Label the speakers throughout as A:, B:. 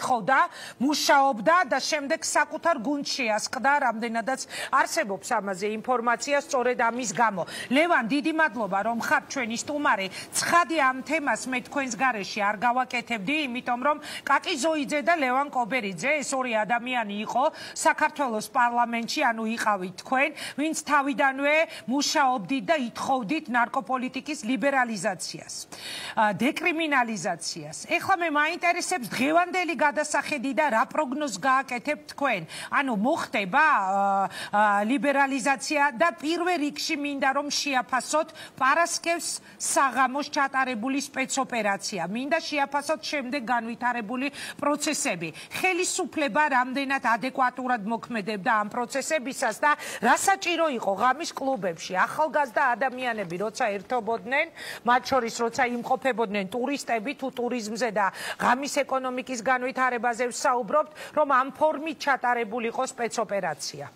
A: ითხოვდა, მუშაობდა და შემდეგ საკუთარ გუნდში ასყდა, რამდენადაც არსებობს ამაზე ინფორმაცია სწორედ ამის გამო. ლევან, დიდი მადლობა რომ ხარ ჩვენი სტუმარი. ცხადი ამ თემას მე თქვენს გარეშე არ გავაკეთებდი, იმიტომ რომ კაკი ზოიძე და ლევან კობერიძე ეს ორი ადამიანი იყო საქართველოს პარლამენტში, ანუ იყავით თქვენ, ვინც თავიდანვე მუშაობდით და ითხოვდით ნარკოპოლიტიკის ლიბერალიზაციას, დეკრიმინალიზაციას. ეხლა მე მაინტერესებს დღევანდელი გადასახედი და რა პროგნოზს გააკეთებთ თქვენ? ანუ მოხდება ლიბერალიზაცია და პირველ რიგში მინდა რომ შეაფასოთ პარასკევს საღამოს ჩატარებული სპეცოპერაცია. მინდა შეაფასოთ შემდეგ განვითარებული პროცესები. ხელისუფლება რამდენად ადეკვატურად მოქმედებდა ამ პროცესებისას და რა საჭირო იყო ღამის კლუბებში ახალგაზრდა ადამიანები როცა ერთობოდნენ, მათ შორის როცა იმყოფებოდნენ ტურისტები თუ ტურიზმზე და ღამის ეკონომიკის განვითარებაზე ვსაუბრობთ, რომ ამ ფორმით ჩატარებულიყო სპეცოპერაცია.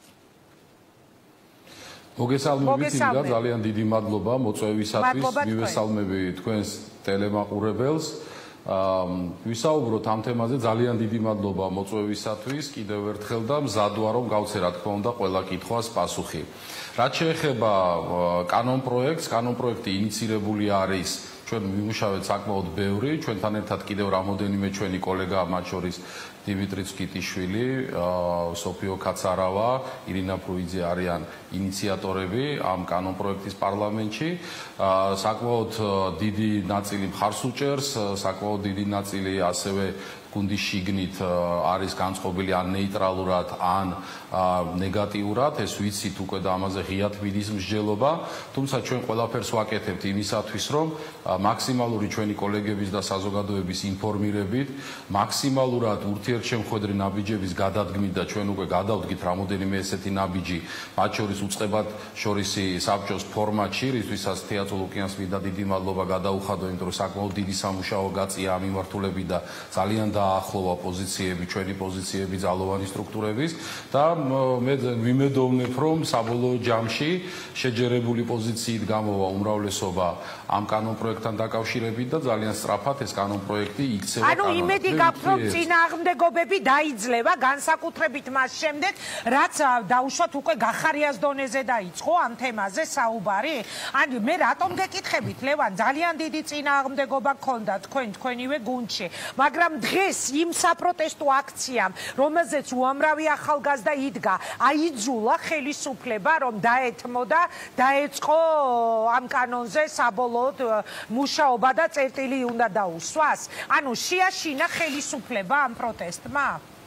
B: მოგესალმებით, იგივე ძალიან დიდი მადლობა მოწვევისათვის, მივესალმები თქვენს ტელემაყურებელს. ვისაუბროთ ამ თემაზე, ძალიან დიდი მადლობა მოწვევისათვის, კიდევ ერთხელ და მზად ვარ რომ გავცე რა თქმა უნდა ყველა კითხვას პასუხი. რაც შეეხება კანონპროექტი ინიცირებული არის, ჩვენ ვიმუშავეთ საკმაოდ ბევრი, ჩვენთან ერთად კიდევ რამოდენიმე ჩვენი კოლეგა, მათ შორის დიმიტრი ცკიტიშვილი, სოფიო კაცარავა, ირინა ფრუიძე არიან ინიციატორები ამ კანონპროექტის პარლამენტში. საკმაოდ დიდი ნაწილი მხარს უჭერს, საკმაოდ დიდი ნაწილი ასევე გუნდის შიგნით არის განწყობილი ან ნეიტრალურად, ან ნეგატიურად, ეს ვიცით უკვე და ამაზე ღიად მიდის მსჯელობა, თუმცა ჩვენ ყველაფერს ვაკეთებთ იმისათვის, რომ მაქსიმალური ჩვენი კოლეგების და საზოგადოების ინფორმირებით, მაქსიმალურად ურთიერთშემხვედრი ნაბიჯების გადადგმით და ჩვენ უკვე გადავდგით რამოდენიმე ესეთი ნაბიჯი, მათ შორის უწყებად შორისი საბჭოს ფორმატში, რისთვისაც თეატრო ლუკიანს მინდა დიდი მადლობა გადაუხადო, იმიტომ რომ საკმაოდ დიდი სამუშაო გაწია ამ მიმართულებით და ძალიან დაახლოვა პოზიციები, ჩვენი პოზიციები ძალოვანი სტრუქტურების და მე ვიმედოვნებ, რომ საბოლოო ჯამში შეჯერებული პოზიციით გამოვა უმრავლესობა ამ კანონპროექტთან დაკავშირებით და ძალიან სწრაფად ეს კანონპროექტი იქცევა კანონად.
A: ანუ იმედი გაქვთ, რომ წინააღმდეგობები დაიძლევა, განსაკუთრებით მას შემდეგ, რაც დაუშვათ უკვე გახარიას დონეზე დაიწყო ამ თემაზე საუბარი. ანუ მე რატომ გეკითხებით, ლევან, ძალიან დიდი წინააღმდეგობა გქონდა თქვენივე გუნდში, მაგრამ დღეს იმ საპროტესტო აქციამ, რომელზეც უამრავი ახალგაზრდა იდგა, აიძულა ხელისუფლება, რომ დაეთმო და დაეწყო ამ კანონზე საბოლოოდ მუშაობა და წერტილი უნდა დაუსვას. ანუ შეაშინა ხელისუფლება ამ პროტესტმა?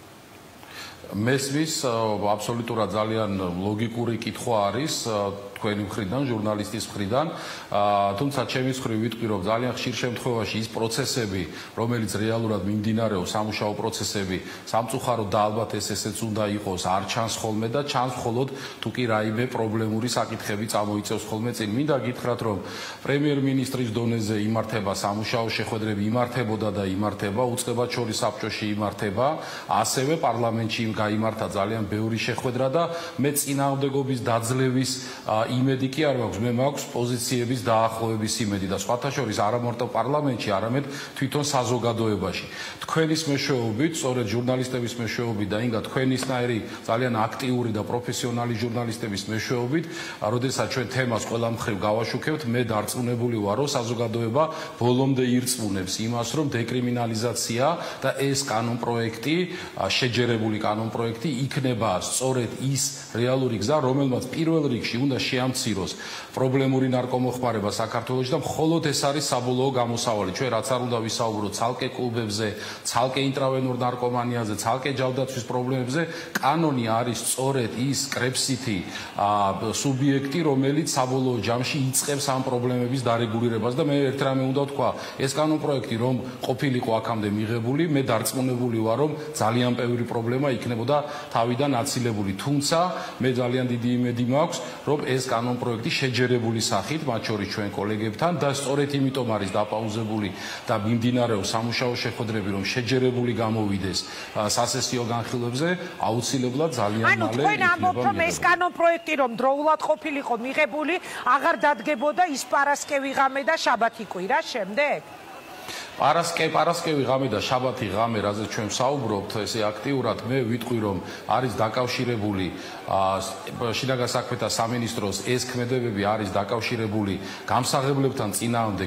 B: მესმის აბსოლუტურად ძალიან ლოგიკური კითხვა არის თქვენი მხრიდან, ჟურნალისტის მხრიდან, თუმცა ჩემი მხრივ ვიტყვი, რომ ძალიან ხშირ შემთხვევაში ის პროცესები, რომელიც რეალურად მიმდინარეობს, სამუშაო პროცესები, სამწუხაროდ და ალბათ ესეც უნდა იყოს, არ ჩანს ხოლმე და ჩანს მხოლოდ თუ კი რაიმე პრობლემური საკითხები წამოიწევს ხოლმე წინ. მინდა გითხრათ, რომ პრემიერ-მინისტრის დონეზე იმართება სამუშაო შეხვედრები, იმართებოდა და იმართება, უწყებად შორის საბჭოში იმართება, ასევე პარლამენტში გაიმართა ძალიან ბევრი შეხვედრა და მე წინააღმდეგობის დაძლევის იმედი კი არ მაქვს, მე მაქვს პოზიციების დაახლოების იმედი და სხვათა შორის არა მარტო პარლამენტში, არამედ თვითონ საზოგადოებაში. თქვენის მეშვეობით, სწორედ ჟურნალისტების მეშვეობით და ინგა თქვენისნაირი ძალიან აქტიური და პროფესიონალი ჟურნალისტების მეშვეობით, როდესაც ჩვენ თემას ყველა მხრივ გავაშუქებთ, მე დარწმუნებული ვარ, რომ საზოგადოება ბოლომდე ირწმუნებს იმას, რომ დეკრიმინალიზაცია და ეს კანონპროექტი, შეჯერებული კანონპროექტი იქნება სწორედ ის რეალური გზა, რომელმაც პირველ რიგში უნდა შეამციროს პრობლემური ნარკომოხმარება საქართველოში და მხოლოდ ეს არის საბოლოო გამოსავალი. ჩვენ რაც არ უნდა ვისაუბროთ ცალკე კლუბებზე, ცალკე ინტრავენურ ნარკომანიაზე, ცალკე ჯავდაცვის პრობლემებზე, კანონი არის სწორედ ის კრებსითი სუბიექტი, რომელიც საბოლოო ჯამში იწყებს ამ პრობლემების დარეგულირებას და მე ერთ რამე უნდა ვთქვა, ეს კანონპროექტი რომ ყოფილიყო აქამდე მიღებული, მე დარწმუნებული ვარ, რომ ძალიან ბევრი პრობლემა იქნებოდა თავიდან აცილებული, თუმცა მე ძალიან დიდი იმედი მაქვს, რომ ეს კანონპროექტი შეჯერებული სახით, მათ შორის ჩვენ კოლეგებთან და სწორედ იმიტომ არის დაპაუზებული და მიმდინარეობს სამუშაო შეხვედრები, რომ შეჯერებული გამოვიდეს სასესიო განხილვებზე, აუცილებლად ძალიან მალე იქნება. ანუ თქვენ ამბობთ, რომ ეს კანონპროექტი რომ დროულად ყოფილიყო მიღებული, აღარ დადგებოდა ის პარასკევი ღამე და შაბათი კვირა შემდეგ? პარასკევი ღამე და შაბათი ღამე, რაზეც ჩვენ ვსაუბრობთ, ესე აქტიურად მე ვიტყვი, რომ არის დაკავშირებული შინაგან საქმეთა სამინისტროს ეს ქმედებები არის დაკავშირებული გამსაღებლებთან წინააღმდეგ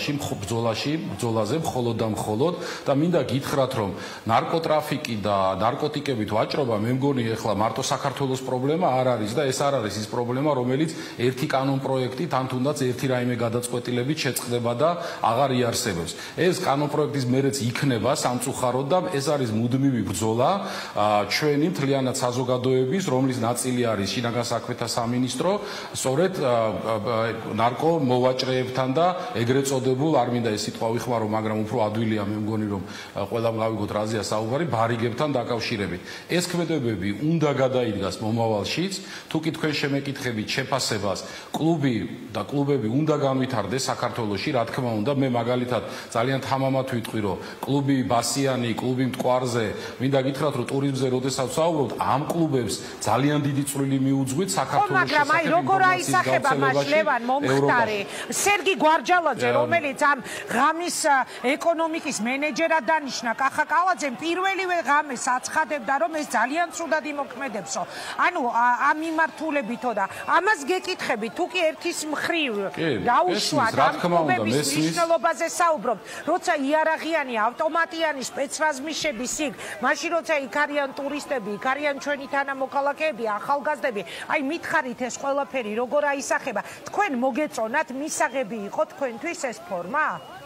B: ბრძოლაზე მხოლოდ და მხოლოდ და მინდა გითხრათ, რომ ნარკოტრაფიკი და ნარკოტიკებით ვაჭრობა მე მგონი ეხლა მარტო საქართველოს პრობლემა არ არის და ეს არ არის ის პრობლემა, რომელიც ერთი კანონპროექტით ან თუნდაც ერთი რაიმე გადაწყვეტილებით შეწყდება და აღარ იარსებებს. ეს კანონპროექტის მერეც იქნება სამწუხაროდ და ეს არის მუდმივი ბრძოლა ჩვენი მთლიანად საზოგადოების, რომლის ნაწილი არის შინაგან საქმეთა სამინისტრო, სწორედ ნარკო მოვაჭრეებთან და ეგრეთ წოდებულ, არ მინდა ეს სიტყვა ვიხმარო, მაგრამ უფრო ადვილია მე მგონი, რომ ყველამ გავიგოთ რაზეა საუბარი, ბარიგებთან დაკავშირებით. ეს ქმედებები უნდა გადაიდგას მომავალშიც, თუ კი თქვენ შემეკითხებით შეფასებას, კლუბები უნდა განვითარდეს საქართველოში, რა თქმა უნდა, მე მაგალითად ძალიან თამამად ვიტყვი, რომ კლუბი ბასიანი, კლუბი მტკვარზე, მინდა გითხრათ, რომ ტურიზმზე როდესაც ვსაუბრობთ, ამ კლუბებს ძალიან დიდი წვლილი მიუძღვით საქართველოს შესახებ.
A: მაგრამ აი როგორ აისახება მას ლევან მომხდარი, სერგი გვარჯალაძე, რომელიც ამ ღამის ეკონომიკის მენეჯერად დანიშნა კახა კალაძემ, პირველივე ღამეს აცხადებდა, რომ ეს ძალიან ცუდად იმოქმედებსო. ანუ ამ მიმართულებითო და ამას გეკითხებით, თუ კი ერთის მხრივ დაუშვათ ამ კლუბების მნიშვნელობაზე საუბრობთ, როცა იარაღიანი ავტომატიანი სპეცრაზმი შედის იქ, მაშინ როცა იქ არიან ტურისტები, იქ არიან ჩვენი თანამოქალაქეები, ახალგაზრდები, აი მითხარით ეს ყველაფერი როგორ აისახება? თქვენ მოგეწონათ მისაღები იყო თქვენთვის ეს ფორმა?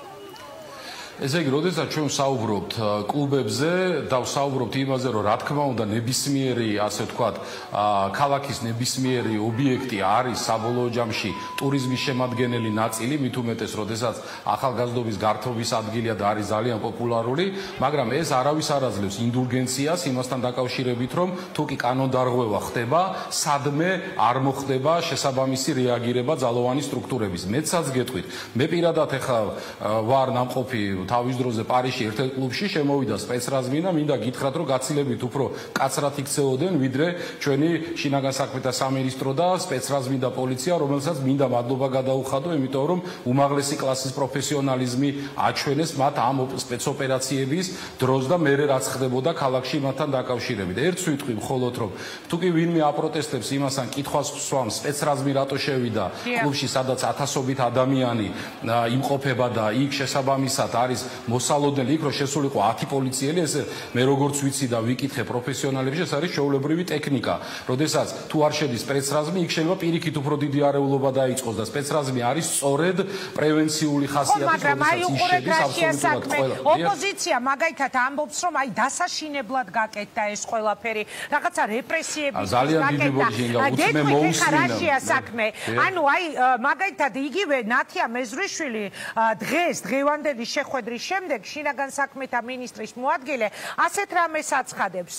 B: ესე იგი, როდესაც ჩვენ ვსაუბრობთ კლუბებზე და ვსაუბრობთ იმაზე, რომ რა თქმა უნდა ნებისმიერი, ასე ვთქვათ, ქალაქის ნებისმიერი ობიექტი არის საბოლოო ჯამში ტურიზმის შემადგენელი ნაწილი, მით უმეტეს, როდესაც ახალგაზრდობის გართობის ადგილია და არის ძალიან პოპულარული, მაგრამ ეს არავის არ აძლევს ინდულგენციას იმასთან დაკავშირებით, რომ თუ კი კანონდარღვევა ხდება, სადმე არ მოხდება შესაბამისი რეაგირება ძალოვანი სტრუქტურების. მეცაც გეტყვით, მე პირადად ეხლა ვარ ნამყოფი თავის დროზე პარიზში ერთ-ერთ კლუბში შემოვიდა სპეცრაზმი და მინდა გითხრათ, რომ გაცილებით უფრო კაცრად იქცეოდნენ, ვიდრე ჩვენი შინაგან საქმეთა სამინისტრო და სპეცრაზმი და პოლიცია, რომელსაც მინდა მადლობა გადაუხადო, იმიტომ რომ უმაღლესი კლასის პროფესიონალიზმი აჩვენეს მათ ამ სპეცოპერაციების დროს და მერე რაც ხდებოდა ქალაქში მათთან დაკავშირებით. ერთს ვიტყვი მხოლოდ, რომ თუ კი ვინმე აპროტესტებს იმასთან კითხვას ვსვამს, სპეცრაზმი რატო შევიდა კლუბში, სადაც ათასობით ადამიანი იმყოფება და იქ შესაბამისად არის მოსალოდნელი იქ, რომ შესულიყო 10 პოლიციელი, ეს მე როგორც ვიცი და ვიკითხე პროფესიონალებში, ეს არის ჩვეულებრივი ტექნიკა. როდესაც თუ არ შედის სპეცრაზმი, იქ შეიძლება პირიქით უფრო დიდი არეულობა დაიწყოს და სპეცრაზმი არის სწორედ პრევენციული ხასიათის, როდესაც ის შედის აბსოლუტურად ყველა.
A: ოპოზიცია მაგალითად ამბობს, რომ აი დასაშინებლად გაკეთდა ეს ყველაფერი, რაღაცა რეპრესიების გაკეთდა. ანუ აი მაგალითად იგივე ნათია მეზრიშვილი დღევანდელი შეხვედრის შემდეგ შინაგან საქმეთა მინისტრის მოადგილე ასეთ რამეს აცხადებს.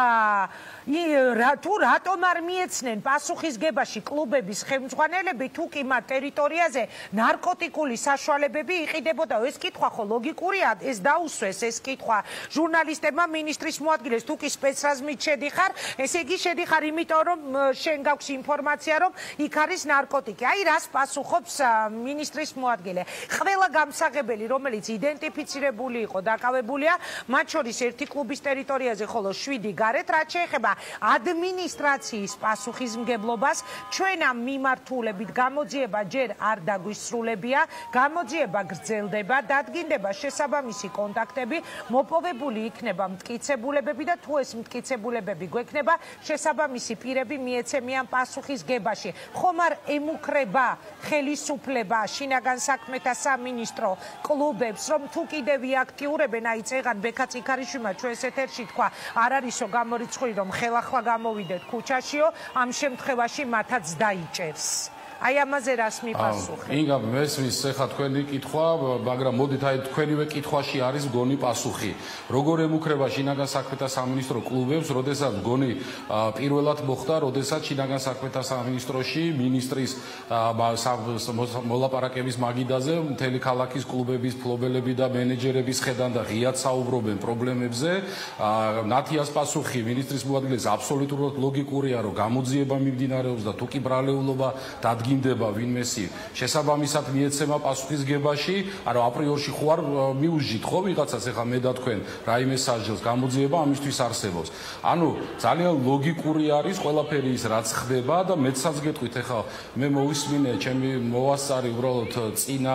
A: თუ რატომ არ მიეცნენ პასუხისგებაში კლუბების ხელმძღვანელები, თუ კი მათ ტერიტორიაზე ნარკოტიკული საშუალებები იყიდებოდა? ეს კითხვა ხო ლოგიკურია, ეს დაუსვეს ეს კითხვა ჟურნალისტებმა მინისტრის მოადგილეს, თუ კი სპეცრაზმით შედიხარ, ესე იგი შედიხარ იმიტომ, რომ შენ გაქვს ინფორმაცია, რომ იქ არის ნარკოტიკი. აი რას პასუხობს მინისტრის მოადგილე? ყველა გამსაღებელი, რომელიც იდენტიფიცირებული იყო, დაკავებულია, მათ შორის ერთი კლუბის ტერიტორიაზე, ხოლო 7 გარეთ, რაც შეეხება ადმინისტრაციის პასუხისმგებლობას, ჩვენ ამ მიმართულებით გამოძიება ჯერ არ დაგვისრულებია, გამოძიება გრძელდება, დადგინდება შესაბამისი კონტაქტები, მოპოვებული იქნება მტკიცებულებები და თუ ეს მტკიცებულებები გვექნება, შესაბამისი პირები მიეცემიან პასუხისგებაში. ხომ არ ემუქრება ხელისუფლება, შინაგან საქმეთა სამინისტრო კლუბებს, რომ თუ კიდევ იაქტიურებენ, აი წეგან ბექაც იქარიშვილმა ჩვენს ეთერში თქვა, არ არისო გამორიცხული, რომ ხელახლა გამოვიდეთ ქუჩაშიო, ამ შემთხვევაში მათაც დაიჭერს. აი ამაზე რას მიპასუხეთ?
B: ინგა მესმის ეხლა თქვენი კითხვა, მაგრამ მოდით აი თქვენივე კითხვაში არის მგონი პასუხი. როგორ ემუქრება შინაგან საქმეთა სამინისტრო კლუბებს, როდესაც მგონი პირველად მოხდა, როდესაც შინაგან საქმეთა სამინისტროში მინისტრის მოლაპარაკების მაგიდაზე მთელი ქალაქის კლუბების ფლობელები და მენეჯერების ხედან და ღიად საუბრობენ პრობლემებზე. ნათიას პასუხი მინისტრის მოადგილეს აბსოლუტურად ლოგიკურია, რომ გამოძიება მიმდინარეობს და თუ კი ბრალეულობა დადგინდება დგინდება ვინმესი შესაბამისად მიეცემა პასუხისგებაში, არა აპრიორში ხო არ მიუჟით ხო ვიღაცას ეხლა მე და თქვენ რაიმე სასჯელს გამოძიება ამისთვის არსებობს. ანუ ძალიან ლოგიკური არის ყველაფერი ის რაც ხდება და მეცაც გეტყვით ეხლა მე მოვისმინე ჩემი მოვასწარი უბრალოდ წინა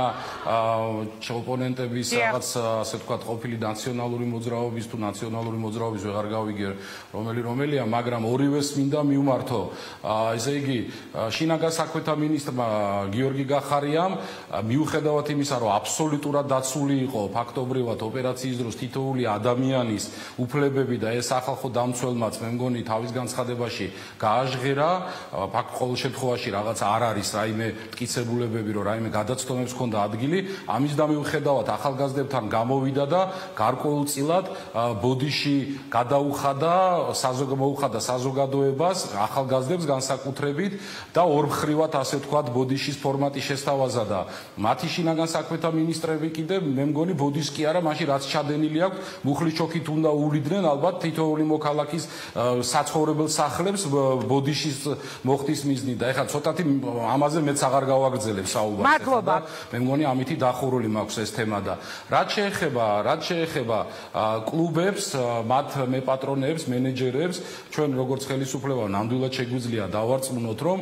B: ოპონენტების რაღაც ასე ვთქვათ ყოფილი ნაციონალური მოძრაობის თუ ნაციონალური მოძრაობის ვეღარ გავიგე რომელია, მაგრამ ორივეს მინდა მიუმართო. ესე იგი შინაგან საქმეთა მინისტრმა გიორგი გახარიამ მიუხედავად იმისა, რომ აბსოლუტურად დაცული იყო ფაქტობრივად ოპერაციის დროს თითოეული ადამიანის უფლებები და ეს ახალხო დამცველმაც მე მგონი თავის განცხადებაში გააჟღერა, ფაქტ ყოველ შემთხვევაში რაღაც არ არის რაიმე მტკიცებულებები, რომ რაიმე გადაცდომებს ჰქონდა ადგილი, ამის და მიუხედავად ახალგაზრდებთან გამოვიდა და გარკვეულწილად ბოდიში გადაუხადა საზოგადოებას, ახალგაზრდებს განსაკუთრებით და ორმხრივად ასე ვთქვათ ბოდიშის ფორმატი შესთავაზა და მათი შინაგან საქმეთა მინისტრები კიდე მე მგონი ბოდიშს კი არა, მაშინ რაც ჩადენილი აქვს, მუხლის ჩოქით უნდა უვლიდნენ ალბათ თითოეული მოქალაქის საცხოვრებელ სახლებს ბოდიშის მოხდის მიზნით და ეხლა ცოტათი ამაზე მეც აღარ გავაგრძელებ საუბარს.
A: მადლობა.
B: მე მგონი ამითი დახურული მაქვს ეს თემა და რაც შეეხება კლუბებს, მათ მეპატრონეებს, მენეჯერებს, ჩვენ როგორც ხელისუფლება ნამდვილად შეგვიძლია დავარწმუნოთ, რომ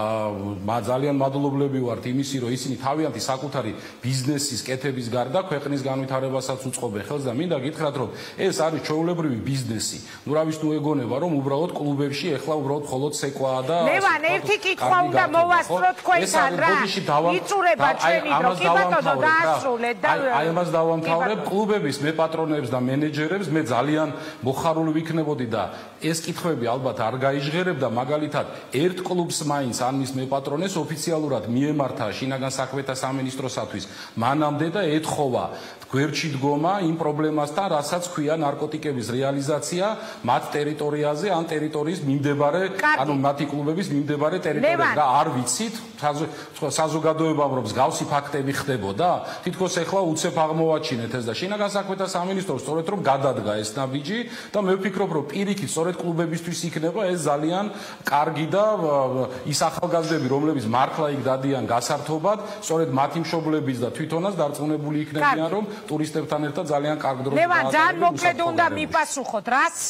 B: ძალიან მადლობლები ვართ იმისი, რომ ისინი თავიანთი საკუთარი ბიზნესის კეთების გარდა ქვეყნის განვითარებასაც უწყობენ ხელს და მინდა გითხრათ, რომ ეს არის ჩვეულებრივი ბიზნესი. ნუ რა ვის ნუ ეგონება, რომ უბრალოდ კლუბებში ეხლა უბრალოდ მხოლოდ სეკვაა და
A: ლევან, ერთი კითხვა უნდა მოვასწრო თქვენთან რა. იწურება ჩვენი დრო, კი ბატონო, დაასრულეთ და
B: აი ამას დავამთავრებ. კლუბების მეპატრონეებს და მენეჯერებს მე ძალიან მოხარული ვიქნებოდი და ეს კითხვები ალბათ არ გაიჟღერებდა, მაგალითად, ერთ კლუბს მაინც ან მის მეპატრონეს ოფიციალურად მიემართა შინაგან საქმეთა სამინისტროსათვის მანამდე და ეთხოვა გვერდში დგომა იმ პრობლემასთან, რასაც ქვია ნარკოტიკების რეალიზაცია მათ ტერიტორიაზე ან ტერიტორიის მიმდებარე, ანუ მათი კლუბების მიმდებარე ტერიტორიაზე და არ ვიცით საზოგადოებამ რომ მსგავსი ფაქტები ხდებოდა, თითქოს ეხლა უცებ აღმოვაჩინეთ ეს და შინაგან საქმეთა სამინისტროს სწორედ რომ გადადგა ეს ნაბიჯი და მე ვფიქრობ რომ პირიქით სწორედ კლუბებისთვის იქნება ეს ძალიან კარგი და ის ახალგაზრდები რომლებიც მართლა იქ დადიან გასართობად, სწორედ მათი მშობლებიც და თვითონაც დარწმუნებული იქნებიან რომ ტურისტებთან ერთად ძალიან კარგ დროს
A: ლევან, ძალიან მოკლედ უნდა მიპასუხოთ,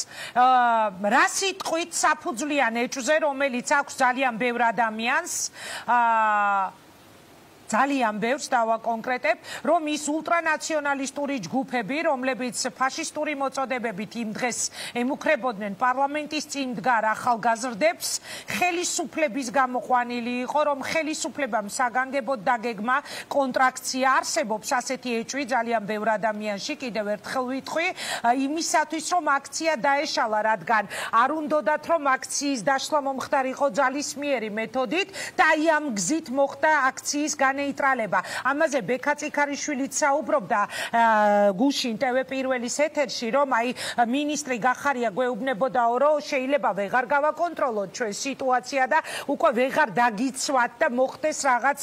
A: რა სიტყვით საფუძვლიან ეჭვზე, რომელიც აქვს ძალიან ბევრ ადამიანს ძალიან ბევრს დავაკონკრეტებ, რომ ის ულტრანაციონალისტური ჯგუფები, რომლებიც ფაშისტური მოწოდებებით იმ დღეს ემუქრებოდნენ პარლამენტის წინ მდგარ ახალგაზრდებს, ხელისუფლების გამოყვანილი იყო, რომ ხელისუფლებამ საგანგებოდ დაგეგმა კონტრაქცია. არსებობს ასეთი ეჭვი ძალიან ბევრ ადამიანში, კიდევ ერთხელ ვიტყვი, იმისათვის, რომ აქცია დაეშალა, რადგან არ უნდათ, რომ აქციის დაშლა მომხდარიყო ძალისმიერი მეთოდით და აი ამ გზით მოხდა აქციის ნეიტრალება. ამაზე ბექა წიქარიშვილიც საუბრობდა გუშინ TV პირველის ეთერში, რომ აი მინისტრი გახარია გვეუბნებოდაო, რომ შეიძლება ვეღარ გავაკონტროლოთ ჩვენ სიტუაცია და უკვე ვეღარ დაგიცვათ და მოხდეს რაღაც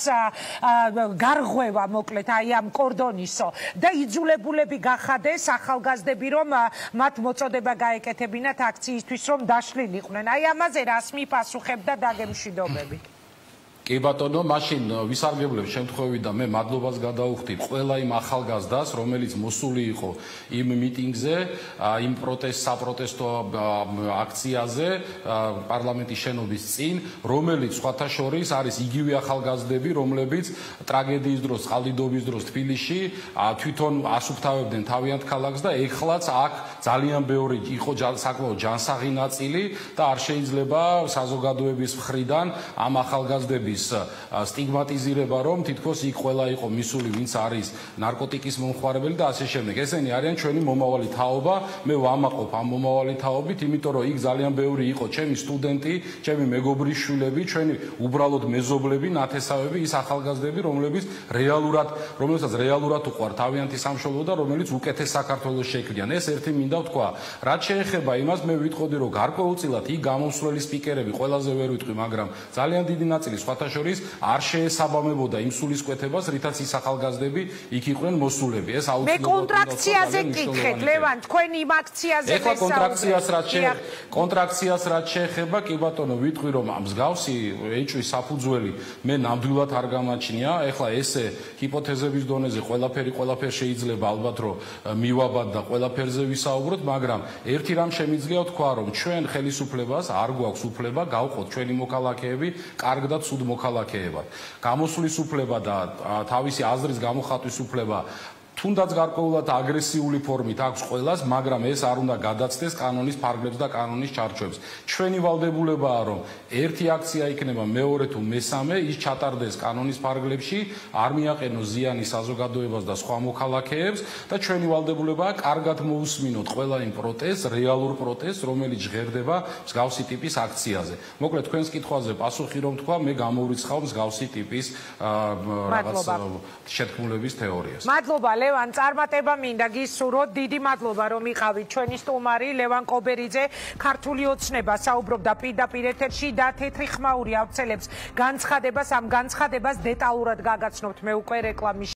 A: გარღვევა მოკლედ აი ამ კორდონისო და იძულებულები გახადეს ახალგაზრდები, რომ მათ მოწოდება გაეკეთებინათ აქციისთვის, რომ დაშლილიყვნენ. აი ამაზე რას მიპასუხებ და დაგემშვიდობებით.
B: კი ბატონო, მაშინ ვისარგებლებ შემთხვევით და მე მადლობას გადავუხდით ყველა იმ ახალგაზრდას, რომელიც მოსული იყო იმ მიტინგზე, იმ საპროტესტო აქციაზე პარლამენტის შენობის წინ, რომელიც სხვათა შორის არის იგივე ახალგაზრდები, რომლებიც ტრაგედიის დროს, წყალდიდობის დროს თბილისში თვითონ ასუფთავებდნენ თავიანთ ქალაქს და ეხლაც აქ ძალიან ბევრი იყო საკმაოდ ჯანსაღი ნაწილი და არ შეიძლება საზოგადოების მხრიდან ამ ახალგაზრდების სტიგმატიზირება, რომ თითქოს იქ ყველა იყო მისული, ვინც არის ნარკოტიკის მომხმარებელი და ასე შემდეგ. ესენი არიან ჩვენი მომავალი თაობა, მე ვამაყობ ამ მომავალი თაობით, იმიტომ რომ იქ ძალიან ბევრი იყო ჩემი სტუდენტი, ჩემი მეგობრის შვილები, ჩვენი უბრალოდ მეზობლები, ნათესავები, ის ახალგაზრდები, რომელსაც რეალურად უყვართ თავიანთი სამშობლო და რომელიც უკეთეს საქართველოს შექმნიან. ეს ერთი მინდა ვთქვა. რაც შეეხება იმას, მე ვიტყოდი, რომ გარკვეულწილად იქ გამოსვლელი სპიკერები ყველაზე ვერ ვიტყვი, მაგრამ ძალიან დიდი ნაწილი სხვათა შორის არ შეესაბამებოდა იმ სულისკვეთებას, რითაც ის ახალგაზრდები იქ იყვნენ მოსულები. ეს
A: მე კონტრაქციაზე გითხეთ, ლევან, თქვენ იმ აქციაზე
B: ეხლა კონტრაქციას რაც შეეხება, კი ბატონო, ვიტყვი რომ მსგავსი ეჭვის საფუძველი მე ნამდვილად არ გამაჩნია. ეხლა ესე ჰიპოთეზების დონეზე ყველაფერი შეიძლება ალბათ რომ მივაბად და ყველაფერზე ვისაუბროთ, მაგრამ ერთი რამ შემიძლია თქვა, რომ ჩვენ ხელისუფლებას არ გვაქვს უფლება გავყოთ ჩვენი მოქალაქეები კარგ და ცუდ მოქალაქეებად. გამოსვლის უფლება და თავისი აზრის გამოხატვის უფლება თუნდაც გარკვეულად აგრესიული ფორმით აქვს ყველას, მაგრამ ეს არ უნდა გადაცდეს კანონის ფარგლებს და კანონის ჩარჩოებს. ჩვენი ვალდებულებაა, რომ ერთი აქცია იქნება, მეორე თუ მესამე, ის ჩატარდეს კანონის ფარგლებში, არ მიაყენოს ზიანი საზოგადოებას და სხვა მოქალაქეებს და ჩვენი ვალდებულებაა კარგად მოусმინოთ ყველა იმ პროტესტს, რეალურ პროტესტს, რომელიც ჟღერდება მსგავსი ტიპის აქციაზე. მოკლედ, თქვენს კითხვაზე პასუხი რომ თქვა, მე გამოვრიცხავ მსგავსი ტიპის რაღაც შეთქმულების თეორიას.
A: მადლობა ლევან, წარმატება მინდა გისურვოთ. დიდი მადლობა რომ იყავით ჩვენი სტუმარი ლევან კობერიძე, ქართული ოცნება საუბრობდა პირდაპირ ეთერში და თეთრი ხმაური ავრცელებს განცხადებას. ამ განცხადებას დეტალურად გაგაცნობთ მე უკვე რეკლამის